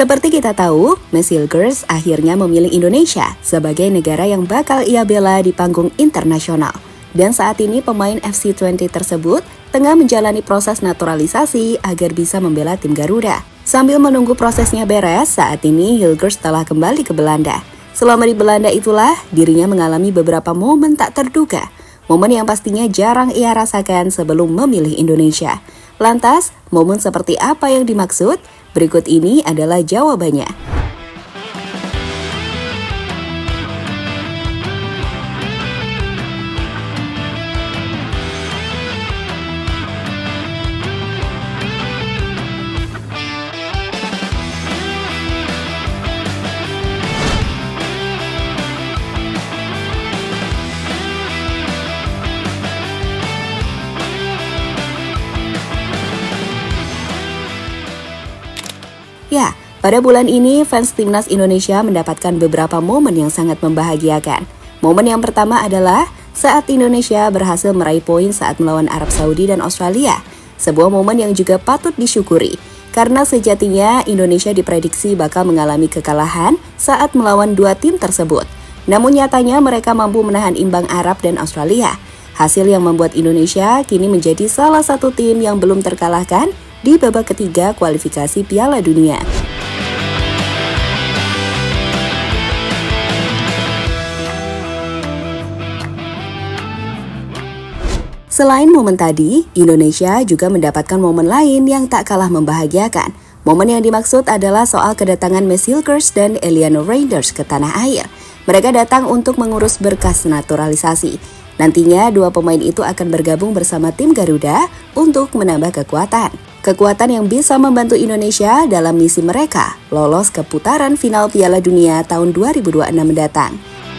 Seperti kita tahu, Miss Hilgers akhirnya memilih Indonesia sebagai negara yang bakal ia bela di panggung internasional. Dan saat ini pemain FC20 tersebut tengah menjalani proses naturalisasi agar bisa membela tim Garuda. Sambil menunggu prosesnya beres, saat ini Hilgers telah kembali ke Belanda. Selama di Belanda itulah, dirinya mengalami beberapa momen tak terduga. Momen yang pastinya jarang ia rasakan sebelum memilih Indonesia. Lantas, momen seperti apa yang dimaksud? Berikut ini adalah jawabannya. Ya, pada bulan ini fans timnas Indonesia mendapatkan beberapa momen yang sangat membahagiakan. Momen yang pertama adalah saat Indonesia berhasil meraih poin saat melawan Arab Saudi dan Australia. Sebuah momen yang juga patut disyukuri, karena sejatinya Indonesia diprediksi bakal mengalami kekalahan saat melawan dua tim tersebut. Namun nyatanya mereka mampu menahan imbang Arab dan Australia. Hasil yang membuat Indonesia kini menjadi salah satu tim yang belum terkalahkan di babak ketiga kualifikasi Piala Dunia. Selain momen tadi, Indonesia juga mendapatkan momen lain yang tak kalah membahagiakan. Momen yang dimaksud adalah soal kedatangan Miss Hilgers dan Eliano Reinders ke tanah air. Mereka datang untuk mengurus berkas naturalisasi. Nantinya dua pemain itu akan bergabung bersama tim Garuda untuk menambah kekuatan. Kekuatan yang bisa membantu Indonesia dalam misi mereka lolos ke putaran final Piala Dunia tahun 2026 mendatang.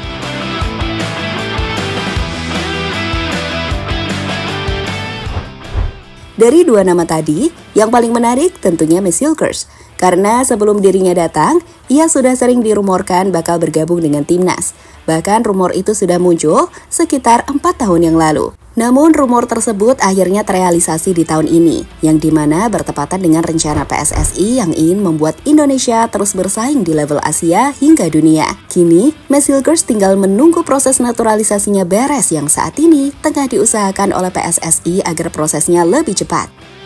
Dari dua nama tadi, yang paling menarik tentunya Miss Hilgers. Karena sebelum dirinya datang, ia sudah sering dirumorkan bakal bergabung dengan timnas. Bahkan rumor itu sudah muncul sekitar 4 tahun yang lalu. Namun rumor tersebut akhirnya terrealisasi di tahun ini, yang dimana bertepatan dengan rencana PSSI yang ingin membuat Indonesia terus bersaing di level Asia hingga dunia. Kini, Miss Hilgers tinggal menunggu proses naturalisasinya beres yang saat ini tengah diusahakan oleh PSSI agar prosesnya lebih cepat.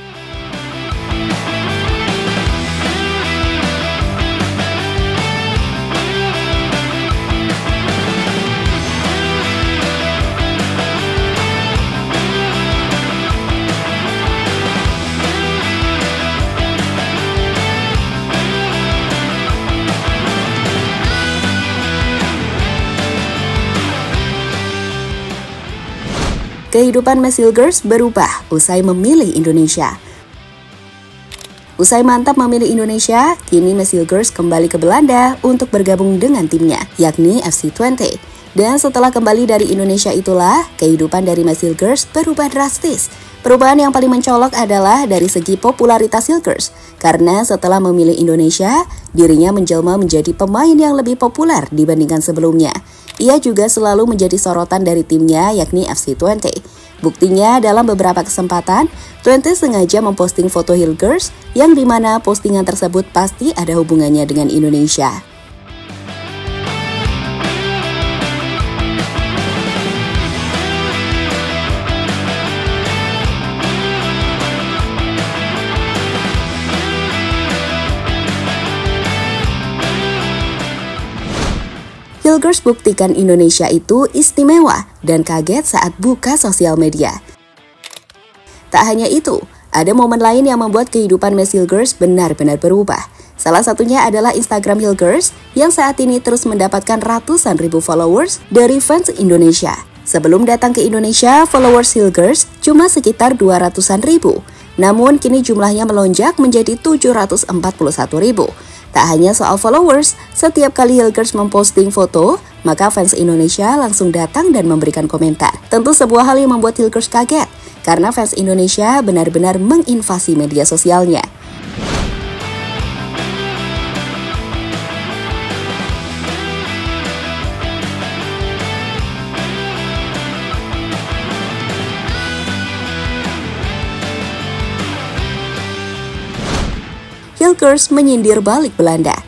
Kehidupan Miss Hilgers berubah usai memilih Indonesia. Usai mantap memilih Indonesia, kini Miss Hilgers kembali ke Belanda untuk bergabung dengan timnya, yakni FC20. Dan setelah kembali dari Indonesia itulah, kehidupan dari Miss Hilgers berubah drastis. Perubahan yang paling mencolok adalah dari segi popularitas Hilgers, karena setelah memilih Indonesia, dirinya menjelma menjadi pemain yang lebih populer dibandingkan sebelumnya. Ia juga selalu menjadi sorotan dari timnya, yakni FC20. Buktinya dalam beberapa kesempatan, 20 sengaja memposting foto Hilgers yang dimana postingan tersebut pasti ada hubungannya dengan Indonesia. Hilgers buktikan Indonesia itu istimewa dan kaget saat buka sosial media. Tak hanya itu, ada momen lain yang membuat kehidupan Miss Hilgers benar-benar berubah. Salah satunya adalah Instagram Hilgers yang saat ini terus mendapatkan ratusan ribu followers dari fans Indonesia. Sebelum datang ke Indonesia, followers Hilgers cuma sekitar 200-an ribu. Namun kini jumlahnya melonjak menjadi 741 ribu. Tak hanya soal followers, setiap kali Hilgers memposting foto, maka fans Indonesia langsung datang dan memberikan komentar. Tentu sebuah hal yang membuat Hilgers kaget, karena fans Indonesia benar-benar menginvasi media sosialnya. Hilgers menyindir balik Belanda.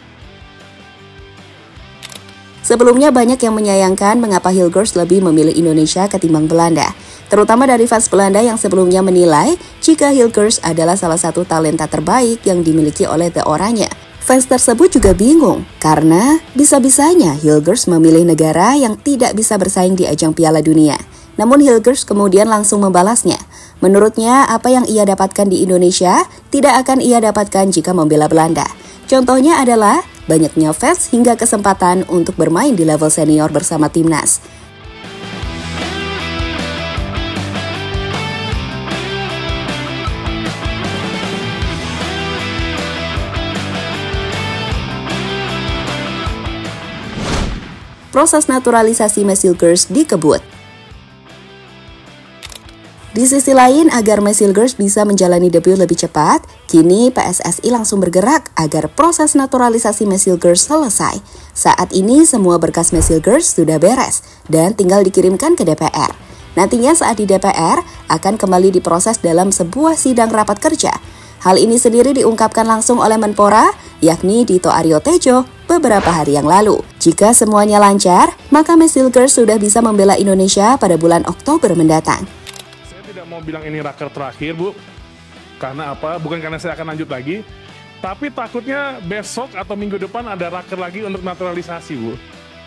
Sebelumnya banyak yang menyayangkan mengapa Hilgers lebih memilih Indonesia ketimbang Belanda, terutama dari fans Belanda yang sebelumnya menilai jika Hilgers adalah salah satu talenta terbaik yang dimiliki oleh The Oranje. Fans tersebut juga bingung karena bisa-bisanya Hilgers memilih negara yang tidak bisa bersaing di ajang Piala Dunia. Namun Hilgers kemudian langsung membalasnya. Menurutnya, apa yang ia dapatkan di Indonesia tidak akan ia dapatkan jika membela Belanda. Contohnya adalah banyaknya fans hingga kesempatan untuk bermain di level senior bersama timnas. Proses naturalisasi Max Hilgers dikebut. Di sisi lain, agar Max Hilgers bisa menjalani debut lebih cepat, kini PSSI langsung bergerak agar proses naturalisasi Max Hilgers selesai. Saat ini semua berkas Max Hilgers sudah beres dan tinggal dikirimkan ke DPR. Nantinya saat di DPR akan kembali diproses dalam sebuah sidang rapat kerja. Hal ini sendiri diungkapkan langsung oleh Menpora, yakni Dito Aryo Tejo, beberapa hari yang lalu. Jika semuanya lancar, maka Max Hilgers sudah bisa membela Indonesia pada bulan Oktober mendatang. Mau bilang ini raker terakhir, Bu, karena apa? Bukan karena saya akan lanjut lagi, tapi takutnya besok atau minggu depan ada raker lagi untuk naturalisasi, Bu.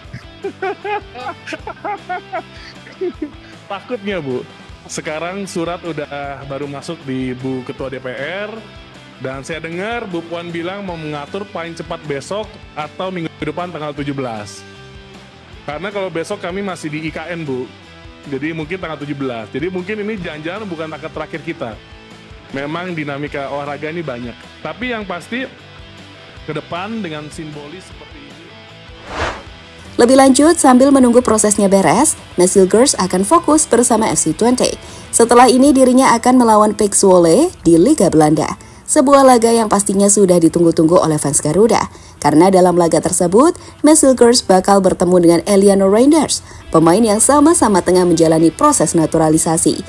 Takutnya, Bu. Sekarang surat udah baru masuk di Bu Ketua DPR, dan saya dengar Bu Puan bilang mau mengatur paling cepat besok atau minggu depan tanggal 17. Karena kalau besok kami masih di IKN, Bu. Jadi mungkin tanggal 17. Jadi mungkin ini jangan-jangan bukan raker terakhir kita. Memang dinamika olahraga ini banyak. Tapi yang pasti ke depan dengan simbolis seperti ini. Lebih lanjut, sambil menunggu prosesnya beres, Max Hilgers akan fokus bersama FC Twente. Setelah ini dirinya akan melawan PEC Zwolle di Liga Belanda. Sebuah laga yang pastinya sudah ditunggu-tunggu oleh fans Garuda. Karena dalam laga tersebut, Max Hilgers bakal bertemu dengan Eliano Reinders, pemain yang sama-sama tengah menjalani proses naturalisasi.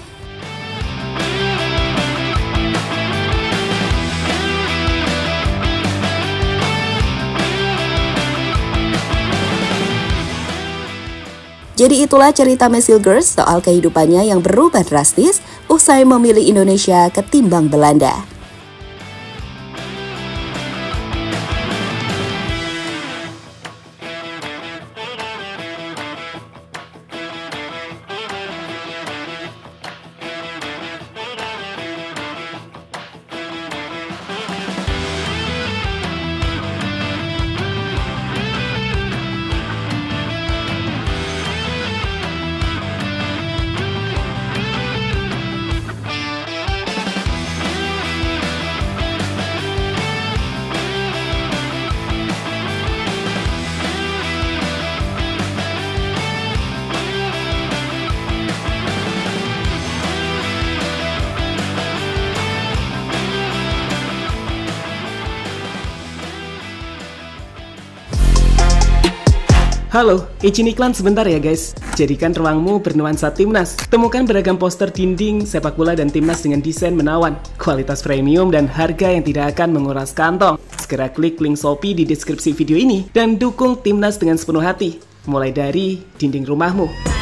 Jadi itulah cerita Max Hilgers soal kehidupannya yang berubah drastis usai memilih Indonesia ketimbang Belanda. Halo, izin iklan sebentar ya guys. Jadikan ruangmu bernuansa timnas. Temukan beragam poster dinding, sepak bola dan timnas dengan desain menawan, kualitas premium dan harga yang tidak akan menguras kantong. Segera klik link Shopee di deskripsi video ini dan dukung timnas dengan sepenuh hati. Mulai dari dinding rumahmu.